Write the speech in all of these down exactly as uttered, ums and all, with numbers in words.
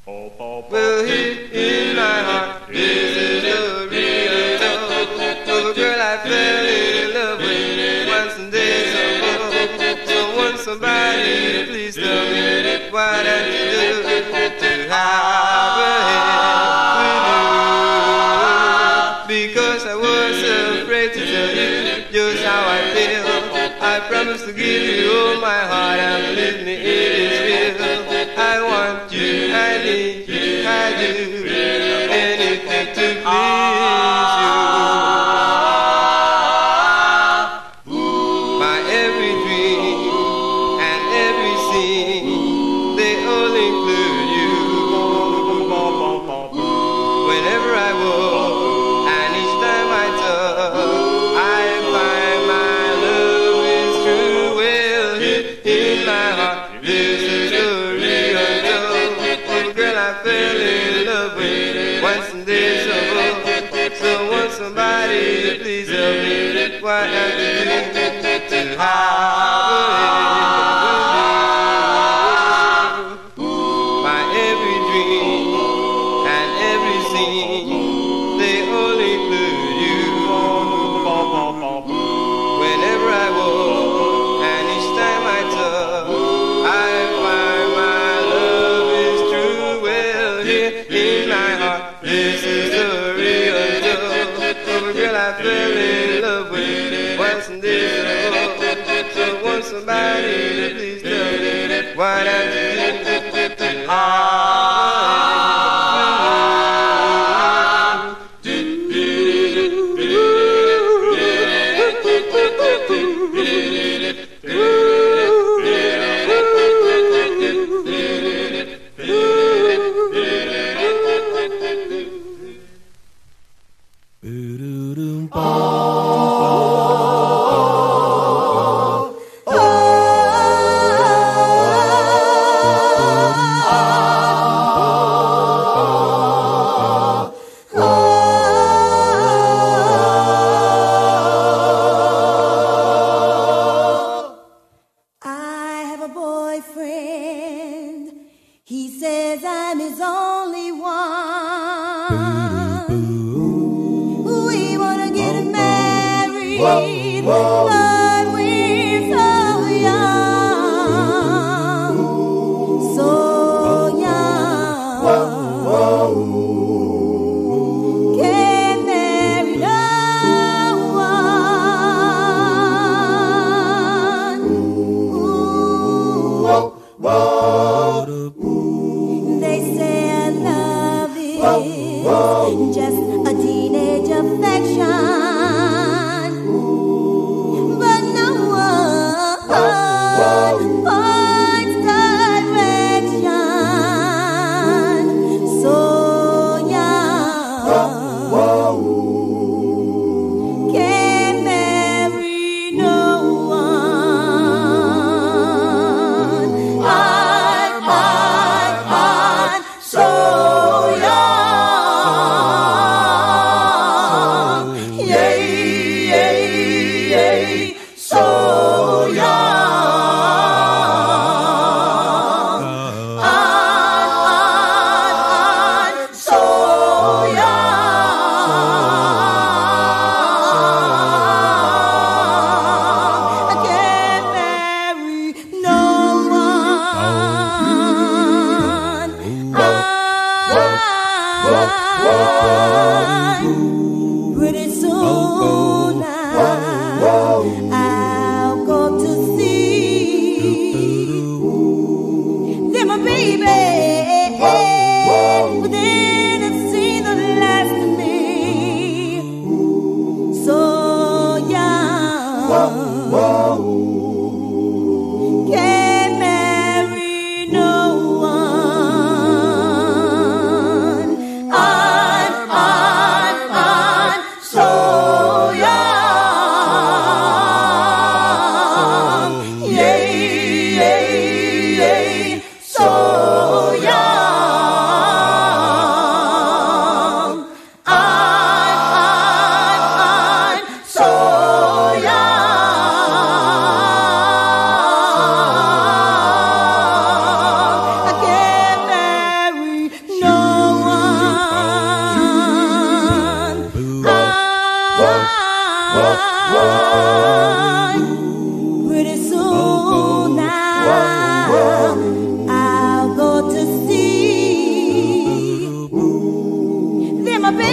Well, here in my heart, this is the real love of a girl I fell in love with once and days ago. So want somebody to please tell me what I do to have a hand with you. Because I was afraid to tell you just how I feel. I promise to give you all my heart and believe me, it is real. I want you, I need you, I do anything to please you. My every dream and every scene, they all include you. Whenever I walk and each time I talk, I find my love is true. Well, here in my heart, this is the real love. Girl, I fell in love with once and days ago. So want somebody to please help me what I do to have my every dream and every scene, they all include you. Whenever I walk and each time I talk, I find my love is true. Well, here in my heart, this is the real love of a girl I fell in love with once and days ago. So want somebody to please tell me what I do to have. He says I'm his only one. We wanna get married, but we're so young, so young. Can't marry no one. Ooh. They say I love is just a teenage affection, but no one finds direction. So young, can't marry no one. I so young, young.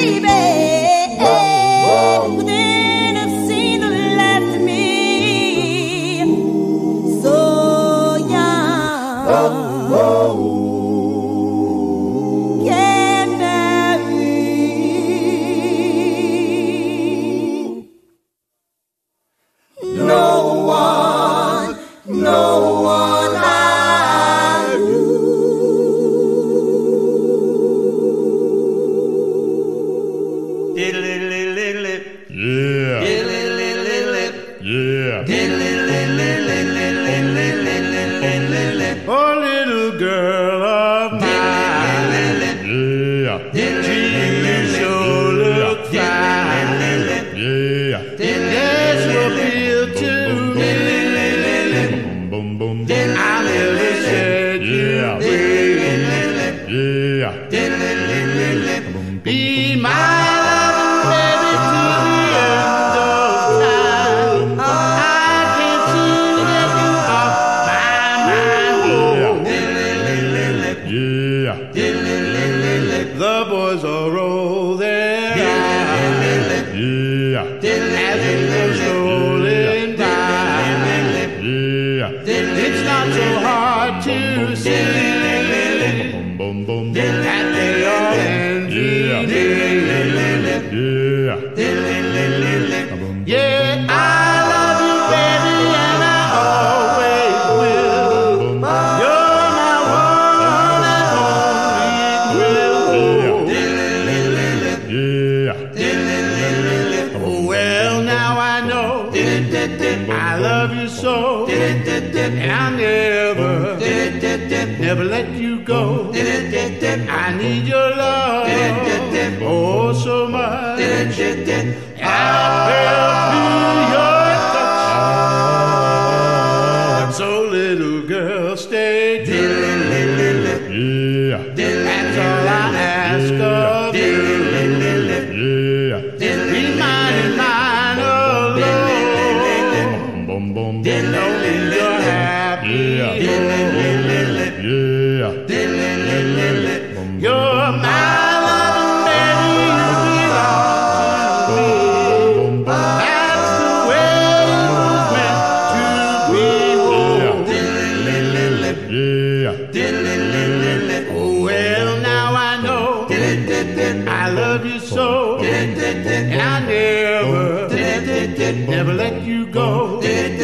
Never let you go.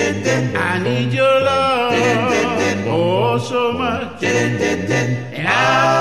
I need your love, oh so much. And I